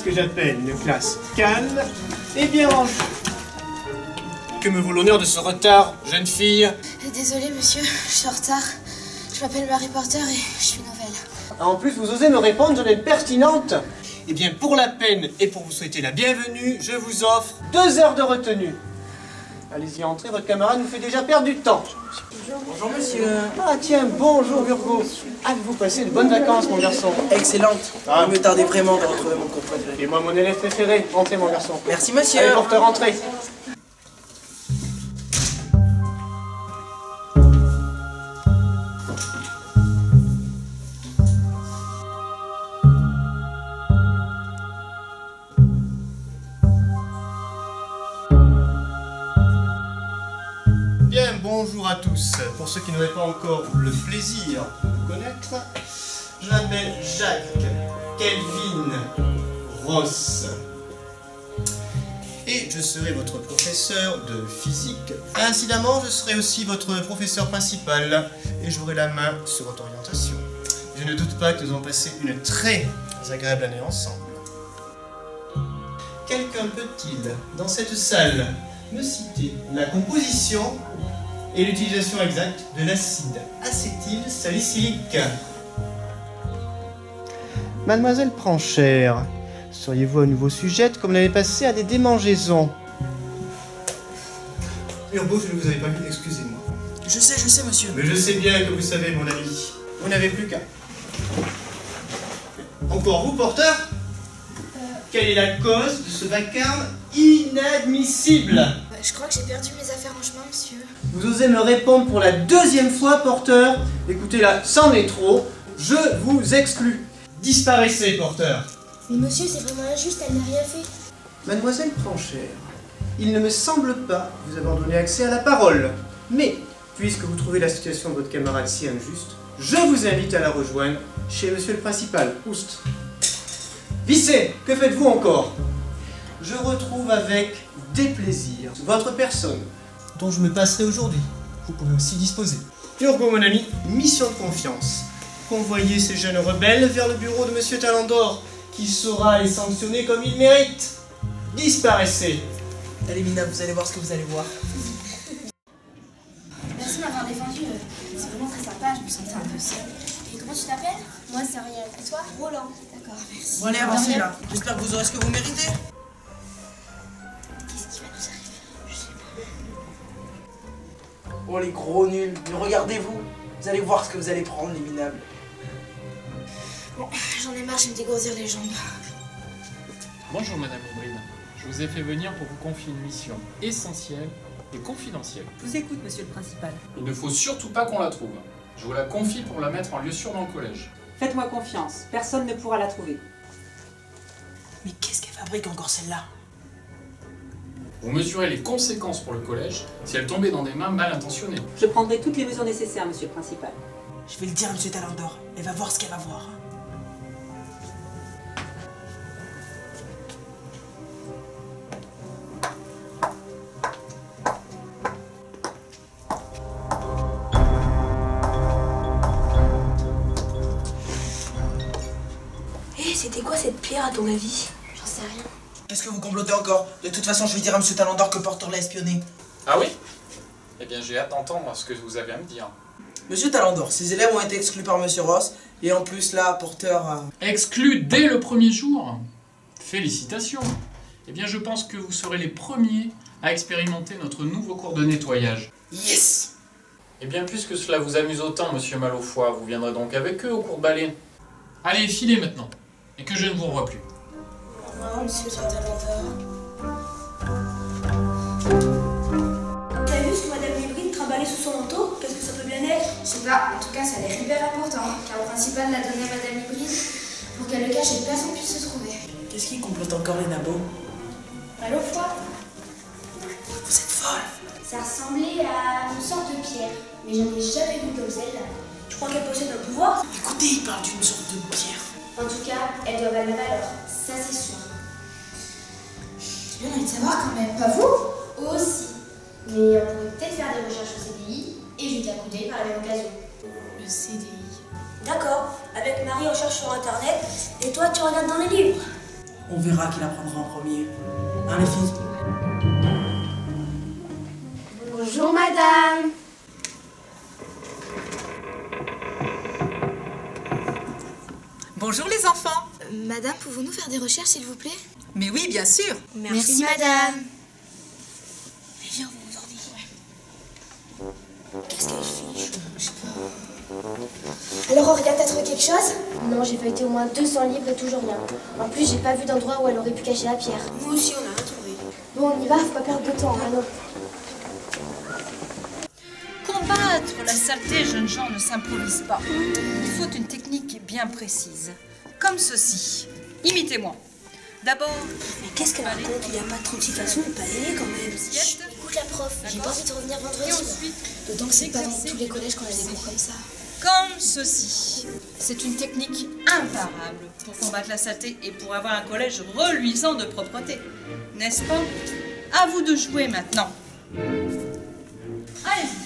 que j'appelle une classe calme et bien rangée. Que me vaut l'honneur de ce retard, jeune fille? Désolée, monsieur, je suis en retard. Je m'appelle Marie Porter et je suis nouvelle. En plus, vous osez me répondre, j'en ai pertinente. Eh bien, pour la peine et pour vous souhaiter la bienvenue, je vous offre 2 heures de retenue. Allez-y, entrez, votre camarade nous fait déjà perdre du temps. Bonjour monsieur. Ah tiens, bonjour Burgo. Avez-vous passé de bonnes vacances, mon garçon? Excellente. Ah. Il me tardait vraiment de retrouver mon copain. Et moi, mon élève préféré. Entrez, mon garçon. Merci monsieur. Allez, Porter, rentrez. Bien, bonjour à tous. Pour ceux qui n'auraient pas encore le plaisir de me connaître, je m'appelle Jacques Kelvin Ross. Et je serai votre professeur de physique. Incidemment, je serai aussi votre professeur principal et j'aurai la main sur votre orientation. Je ne doute pas que nous allons passer une très agréable année ensemble. Quelqu'un peut-il, dans cette salle, me citer la composition et l'utilisation exacte de l'acide acétylsalicylique? Mademoiselle Pranchère, seriez-vous à nouveau sujette, comme l'année passée, à des démangeaisons? Urbo, je ne vous avais pas vu, excusez-moi. Je sais monsieur. Mais je sais bien que vous savez, mon ami. Vous n'avez plus qu'à. Encore vous, Porter? Quelle est la cause de ce vacarme inadmissible? Je crois que j'ai perdu mes affaires en chemin, monsieur. Vous osez me répondre pour la 2e fois, Porter? Écoutez là, c'en est trop. Je vous exclus. Disparaissez, Porter. Mais monsieur, c'est vraiment injuste, elle n'a rien fait. Mademoiselle Pranchère, il ne me semble pas vous avoir donné accès à la parole. Mais, puisque vous trouvez la situation de votre camarade si injuste, je vous invite à la rejoindre chez monsieur le principal. Oust. Vissé, que faites-vous encore? Je retrouve avec déplaisir votre personne, dont je me passerai aujourd'hui. Vous pouvez aussi disposer. Urgo, mon ami, mission de confiance. Convoyez ces jeunes rebelles vers le bureau de monsieur Talandor, qui saura les sanctionner comme il mérite. Disparaissez. Allez Mina, vous allez voir ce que vous allez voir. Merci de m'avoir défendu. C'est vraiment très sympa, je me sentais un peu seule. Et comment tu t'appelles? Moi, c'est rien. Et toi? Roland. D'accord, merci. Bon allez, avancez là. J'espère que vous aurez ce que vous méritez. Qu'est-ce qui va nous arriver? Je sais pas. Oh les gros nuls, mais regardez-vous. Vous allez voir ce que vous allez prendre, les minables. Bon, j'en ai marre, je vais me dégourdir les jambes. Bonjour Madame Aubry. Je vous ai fait venir pour vous confier une mission essentielle et confidentielle. Je vous écoute, monsieur le principal. Il ne faut surtout pas qu'on la trouve. Je vous la confie pour la mettre en lieu sûr dans le collège. Faites-moi confiance, personne ne pourra la trouver. Mais qu'est-ce qu'elle fabrique encore celle-là? Vous mesurez les conséquences pour le collège si elle tombait dans des mains mal intentionnées. Je prendrai toutes les mesures nécessaires, monsieur le principal. Je vais le dire à monsieur Talandor. Elle va voir ce qu'elle va voir. C'était quoi cette pierre à ton avis? J'en sais rien. Qu'est-ce que vous complotez encore? De toute façon, je vais dire à monsieur Talandor que Porter l'a espionné. Ah oui? Eh bien j'ai hâte d'entendre ce que vous avez à me dire. Monsieur Talandor, ses élèves ont été exclus par monsieur Ross, et en plus là, Porter a... Exclu dès le premier jour? Félicitations. Eh bien je pense que vous serez les premiers à expérimenter notre nouveau cours de nettoyage. Yes! Eh bien puisque cela vous amuse autant, monsieur Malofoy, vous viendrez donc avec eux au cours de ballet. Allez, filez maintenant, et que je ne vous revoie plus. Non, monsieur Talandor. T'as vu ce que Madame Libri trimballait sous son manteau? Qu'est-ce que ça peut bien être? Je sais pas, en tout cas, ça a l'air hyper important, car le principal l'a donné à Madame Libri pour qu'elle le cache et que personne puisse se trouver. Qu'est-ce qui complote encore les nabos? Malofoy? Vous êtes folle! Ça ressemblait à une sorte de pierre, mais j'en ai jamais vu comme celle-là. Tu crois qu'elle possède un pouvoir? Écoutez, il parle d'une sorte de pierre. En tout cas, elle doit valoir valeur, ça c'est sûr. J'ai bien envie de savoir quand même, pas vous? Aussi. Mais on pourrait peut-être faire des recherches au CDI et jeter un coup d'œil par la même occasion. Le CDI. D'accord, avec Marie on cherche sur internet et toi tu regardes dans les livres. On verra qui la prendra en premier. Hein, les filles? Bonjour madame. Bonjour les enfants. Madame, pouvons-nous faire des recherches s'il vous plaît? Mais oui, bien sûr. Merci madame. Mais viens, on va aux ordi. Qu'est-ce qu'elle fait? Je sais pas. Alors Aurélien, t'as trouvé quelque chose? Non, j'ai feuilleté au moins 200 livres et toujours rien. En plus, j'ai pas vu d'endroit où elle aurait pu cacher la pierre. Nous aussi, on a rien trouvé. Bon, on y va, faut pas perdre de temps, allons. Combattre la saleté, jeunes gens, ne s'improvise pas. Il faut une technique bien précise. Comme ceci. Imitez-moi. D'abord, Mais qu'est-ce qu'elle raconte? Il y a pas 36 façons de pas aimer quand même. assiette. Écoute la prof, j'ai pas envie de revenir vendredi. Et ensuite, D'autant que c'est pas dans tous les collèges qu'on a des cours comme ça. comme ceci. C'est une technique imparable pour combattre la saleté et pour avoir un collège reluisant de propreté. N'est-ce pas? À vous de jouer maintenant. Allez-y.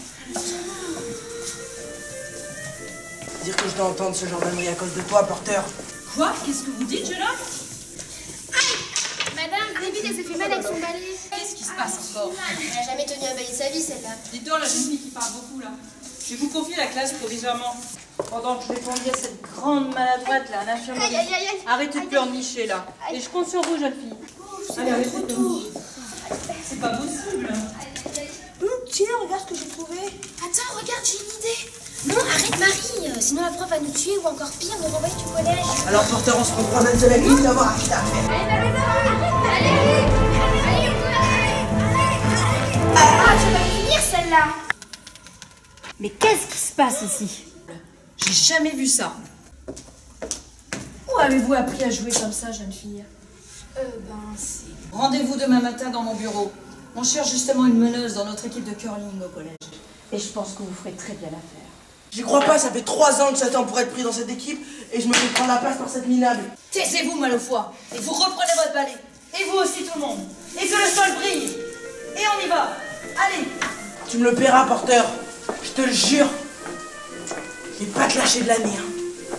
Dire que je dois entendre ce genre d'ânerie à cause de toi, porteur. Quoi? Qu'est-ce que vous dites, jeune homme? Madame, David, elle s'est fait mal avec son balai. Qu'est-ce qui se passe encore? Elle a jamais tenu un balai de sa vie, celle-là. Dites donc, la jeune fille qui parle beaucoup, là. Je vais vous confier la classe provisoirement. Pendant que je vais conduire cette grande maladroite, là, à l'infirmerie. Aïe, aïe, aïe, aïe. Arrêtez de pleurnicher, là. Et je compte sur vous, jeune fille. Allez, arrêtez de pleurnicher. C'est pas possible. Tiens, regarde ce que j'ai trouvé. Attends, regarde, j'ai une idée. Non, arrête Marie, sinon la prof va nous tuer ou encore pire, nous renvoyer du collège. Alors, porteur, on se promène de la glisse d'avoir un à faire. Ah, tu vas finir celle-là. Mais qu'est-ce qui se passe ici? J'ai jamais vu ça. Où avez-vous appris à jouer comme ça, jeune fille? C'est... Rendez-vous demain matin dans mon bureau. On cherche justement une meneuse dans notre équipe de curling au collège. Et je pense que vous ferez très bien l'affaire. J'y crois pas, ça fait 3 ans que j'attends pour être pris dans cette équipe et je me fais prendre la place par cette minable. Taisez-vous, mal au foie, et vous reprenez votre balai. Et vous aussi, tout le monde. Et que le sol brille. Et on y va. Allez. Tu me le paieras, porteur. Je te le jure. Et pas te lâcher de la mire.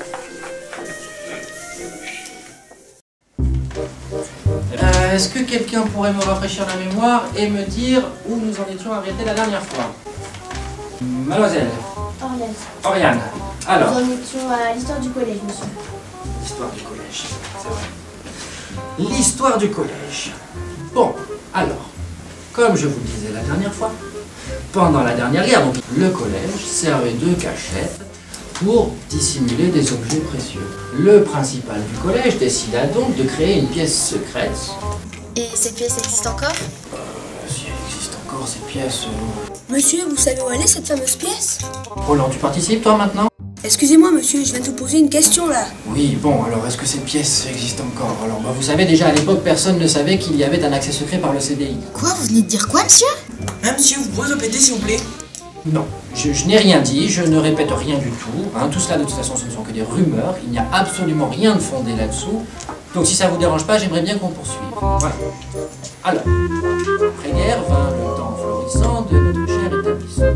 Est-ce que quelqu'un pourrait me rafraîchir la mémoire et me dire où nous en étions arrêtés la dernière fois? Mademoiselle Oriane. Oriane, alors. Nous en étions à l'histoire du collège, monsieur. L'histoire du collège, c'est vrai. L'histoire du collège. Bon, alors, comme je vous le disais la dernière fois, pendant la dernière guerre, donc, le collège servait de cachette pour dissimuler des objets précieux. Le principal du collège décida donc de créer une pièce secrète. Et cette pièce existe encore? Si elle existe encore, cette pièce... Monsieur, vous savez où elle est cette fameuse pièce? Roland, tu participes toi maintenant? Excusez-moi monsieur, je viens de vous poser une question là. Oui, bon, alors est-ce que cette pièce existe encore? Alors, bah, vous savez, déjà à l'époque, personne ne savait qu'il y avait un accès secret par le CDI. Quoi, vous venez de dire quoi monsieur? Hein, monsieur, vous pouvez répéter s'il vous plaît? Non, je n'ai rien dit, je ne répète rien du tout. Hein. Tout cela, de toute façon, ce ne sont que des rumeurs. Il n'y a absolument rien de fondé là-dessous. Donc, si ça ne vous dérange pas, j'aimerais bien qu'on poursuive. Voilà. Alors, après-guerre vint le temps florissant de notre cher établissement.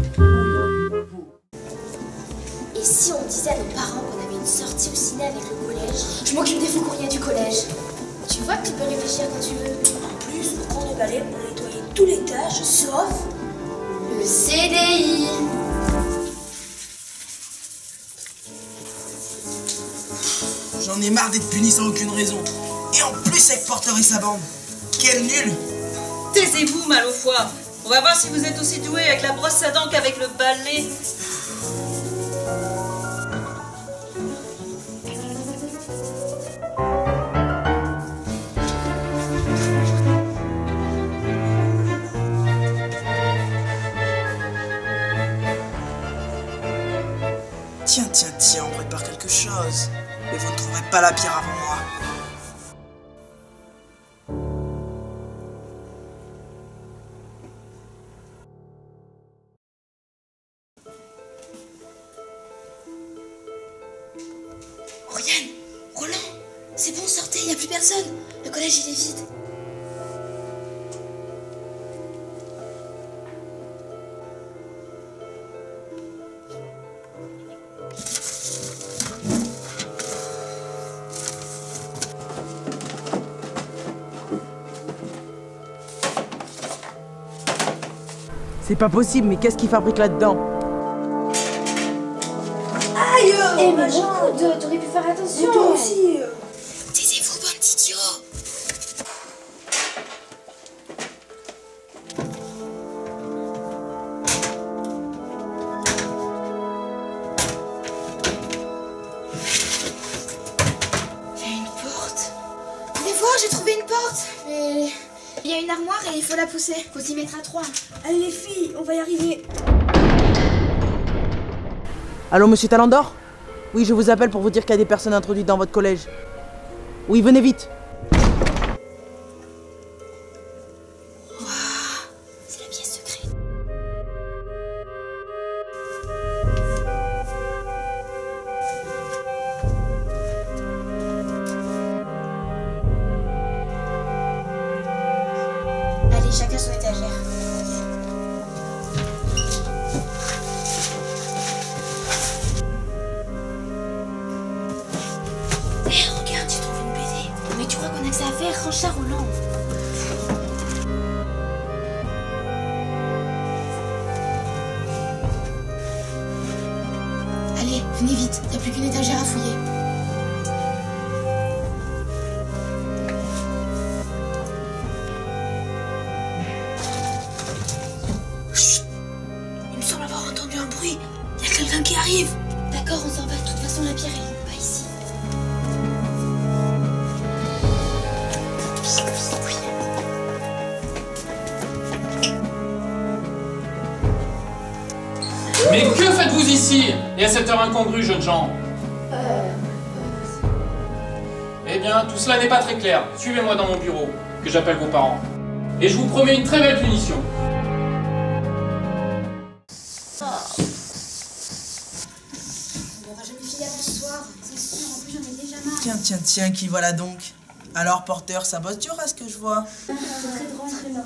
Et si on disait à nos parents qu'on avait une sortie au ciné avec le collège? Je m'occupe des faux courriers du collège. Tu vois que tu peux réfléchir quand tu veux. En plus, au cours de balai, on a nettoyé tout l'étage, sauf... Le CDI. J'en ai marre d'être puni sans aucune raison. Et en plus avec Porteur et sa bande. Quel nul! Taisez-vous, mal au foie. On va voir si vous êtes aussi doué avec la brosse à dents qu'avec le balai. Tiens, on prépare quelque chose. Mais vous ne trouverez pas la pierre avant moi. Oriane, Roland, c'est bon, sortez, il n'y a plus personne. Le collège il est vide. C'est pas possible, mais qu'est-ce qu'ils fabriquent là-dedans? Aïe! Eh mais écoute, t'aurais pu faire attention. Et toi aussi. Taisez-vous, bande d'idiots. Il y a une porte. Venez voir, j'ai trouvé une porte. Mais il y a une armoire et il faut la pousser. Faut s'y mettre à 3. Allez les filles, on va y arriver. Allô, monsieur Talandor? Oui, je vous appelle pour vous dire qu'il y a des personnes introduites dans votre collège. Oui, venez vite. Waouh, c'est la pièce secrète. Allez, chacun son étagère. Regarde, j'ai trouvé une BD. Mais tu crois qu'on a que ça à faire? Range ça, Roland. Allez, venez vite. Y a plus qu'une étagère à fouiller. Chut. Il me semble avoir entendu un bruit. Y a quelqu'un qui arrive. D'accord, on s'en va. De toute façon, la pierre, elle est pas ici. Mais que faites-vous ici? Et à cette heure incongrue, jeunes gens? Eh bien, tout cela n'est pas très clair. Suivez-moi dans mon bureau, que j'appelle vos parents. Et je vous promets une très belle punition. On n'aura jamais fini avant ce soir. C'est sûr, en plus j'en ai déjà marre. Tiens, qui voilà donc? Alors, porteur, ça bosse dur à ce que je vois. C'est très drôle, très mort.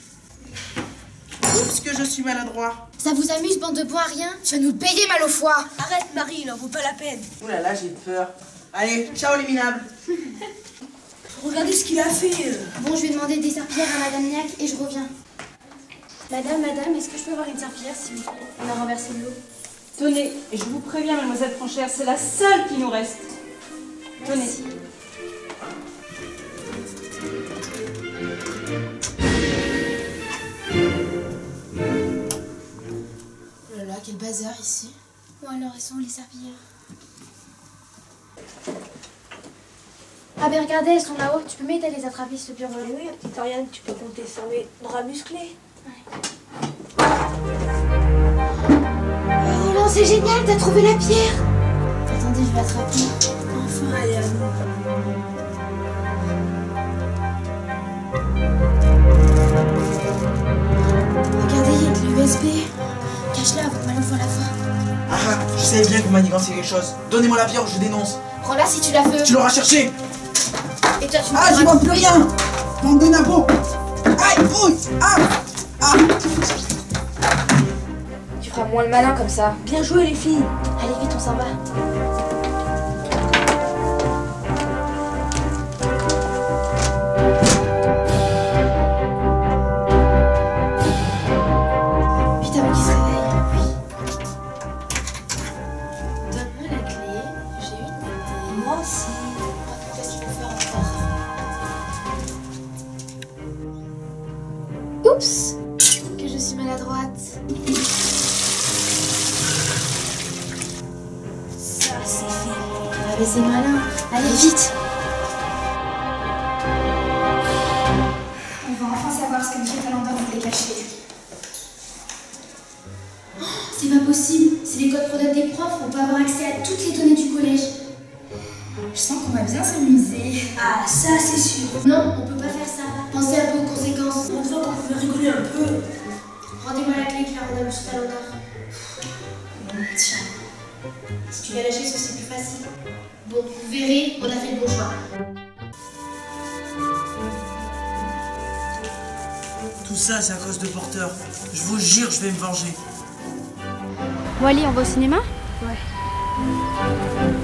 Oups, que je suis maladroit. Ça vous amuse, bande de bons à rien? Tu vas nous payer mal au foie. Arrête, Marie, il en vaut pas la peine. Ouh là là, j'ai peur. Allez, ciao les minables. Regardez ce qu'il a fait. Bon, je vais demander des serpillères à Madame Niac et je reviens. Madame, est-ce que je peux avoir une serpillière, s'il vous plaît? On a renversé de l'eau. Tenez, et je vous préviens, mademoiselle Franchère, c'est la seule qui nous reste. Tenez. Merci. Oh là là, quel bazar ici. Bon alors, elles sont où les serpillères? Ah ben regardez, elles sont là-haut. Tu peux m'aider à les attraper, s'il te plaît, Roland? Oui, petite Ariane, tu peux compter sur mes bras musclés. Oh, Roland, c'est génial, t'as trouvé la pierre. Attendez, je vais l'attraper. Enfin, allez, à nous. Regardez, il y a de l'USB. Cache-la avant que Malou voit la fin. Ah, je savais bien que vous maniganciez quelque chose. Donnez-moi la pierre ou je dénonce. Prends-la si tu la veux. Tu l'auras cherché. Et toi, tu Ah, j'y vois plus rien. Bande de nabos. Aïe, ouille. Ah. Tu feras moins le malin comme ça. Bien joué, les filles. Allez, vite, on s'en va. Vite avant qu'il se réveille. Oui. Donne-moi la clé. J'ai une idée. Moi aussi. Qu'est-ce qu'il faut faire encore? Oups! Que je suis maladroite. Ça, c'est fait. Ah, mais c'est malin. Allez, vite! On va enfin savoir ce que M. Talandor voulait cacher. Oh, c'est pas possible. C'est les codes prodat des profs. On peut avoir accès à toutes les données du collège. Je sens qu'on va bien s'amuser. Ah, ça, c'est sûr. Non, on peut pas faire ça. Pensez un peu aux conséquences. On voit qu'on pouvait rigoler un peu. Rendez-moi la clé, Claire, madame, M. Talandor. Tiens. Si tu l'as lâché, ce serait plus facile. Bon, vous verrez, on a fait le bon choix. Tout ça, c'est à cause de porteur. Je vous jure, je vais me venger. Bon, allez, on va au cinéma? Ouais.